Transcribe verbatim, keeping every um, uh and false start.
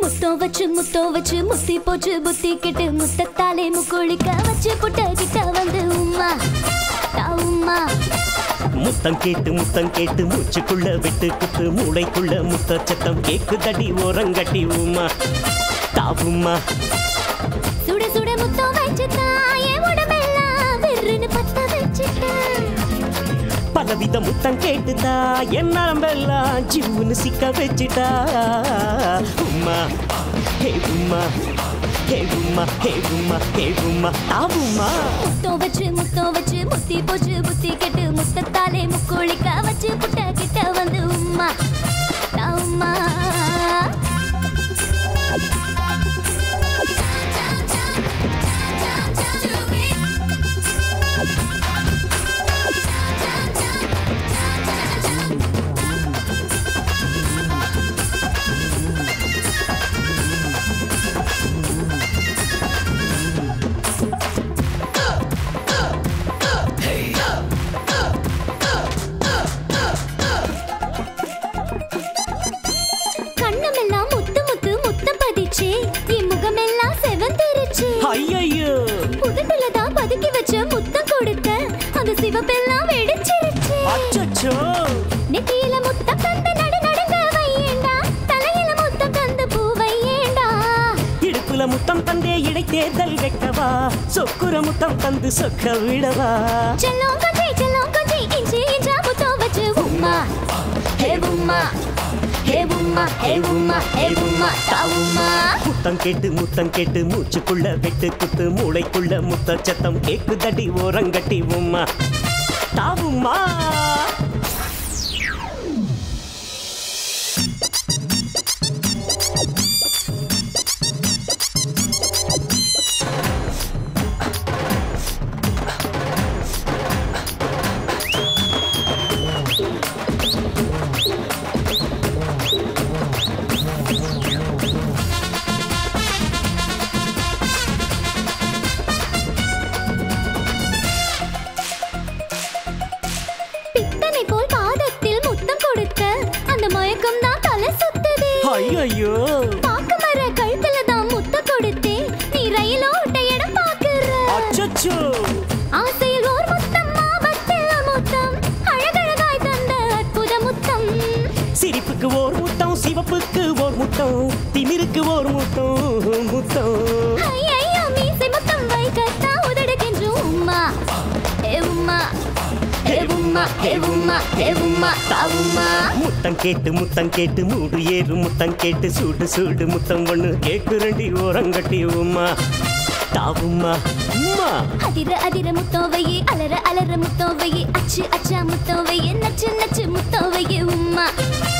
முத்தம் வச்சு முத்தம் வச்சு முத்தி போச்சு புத்தி கெட்டு முத்தத்தாலே முக்குளிக்க வச்சு புட்ட கிட்ட வந்து உம்மா உம்மா முத்தம் கேட்டு முத்தம் கேட்டு மூச்சுக்குள்ள விட்டு குத்து மூளைக்குள்ள முத்த சத்தம் கேக்கு தடி ஓரங்கட்டி உம்மா தாவும்மா சுட சுட முத்தம் வச்சுட்டா என் உடம்பெல்லாம் வெறுன்னு பத்த வச்சுட்டா பலவித முத்தம் கேட்டுதா என் நரம்பெல்லாம் ஜிவ்வுன்னு சிக்க வச்சுட்டா உம்மா ஹே உம்மா ஹே உம்மா ஹே உம்மா ஹே உம்மா தாவும்மா முத்தம் வச்சு முத்தம் வச்சு முத்தி போச்சு புத்தி கெட்டு முத்தத்தாலே முக்குளிக்க வச்சு புட்ட கிட்ட வந்து உம்மா உம்மா ஐயோ உதட்டுலதான் பதுக்கி வச்ச முத்தம் கொடுத்த அந்த சிவப்பெல்லாம் வெடிச்சிருச்சு அச்சச்சோ நெத்தியில முத்தம் தந்து நடு நடுங்க வையேண்டா தலையில முத்தம் தந்து பூ வையேண்டா இடுப்புல முத்தம் தந்தே இடை தேர்தல் வைக்கவா சொக்குர முத்தம் தந்து சொக்க விடவா செல்லம் கொஞ்சி செல்லம் கொஞ்சி இஞ்சி இஞ்சா முத்தம் வச்சு உம்மா ஹே உம்மா ஹே உம்மா ஹே உம்மா ஹே உம்மா தாவும்மா முத்தம் கேட்டு முத்தம் கேட்டு மூச்சுக்குள்ள வெட்டு குத்து மூளைக்குள்ள முத்த சத்தம் கேக்கு தடி ஓரங்கட்டி உம்மா தாவும்மா ஐயோ பாக்கு மர கழுத்துல தான் முத்த கொடுத்தே நீ ரயில் ஓட்ட இடம் பாக்குற அச்சச்சோ ஆசையில் ஓர் முத்தம் ஆபத்தில் முத்தம் அழகழகாய் தந்த அற்புத முத்தம் சிரிப்புக்கு ஓர் முத்தம் சிவப்புக்கு ஓர் முத்தம் திமிருக்கு ஓர் முத்தம் முத்தம் ஐயோ மீசை முத்தம் வைக்கத்தா உதடுகின்ற உம்மா ஏ உம்மா ஹே உம்மா ஹே உம்மா ஹே உம்மா தாவும்மா முத்தம் கேட்டு முத்தம் கேட்டு மூடு ஏறு முத்தம் கேட்டு சூடு சூடு முத்தம் ஒண்ணு கேக்கு ரெண்டி ஓரங்கட்டி உம்மா தாவும்மா உம்மா அதிர அதிர முத்தோவையே அலற அலற முத்தோவையே அச்சு அச்சா முத்தோவையே நச்சு நச்சு முத்தோவையே உம்மா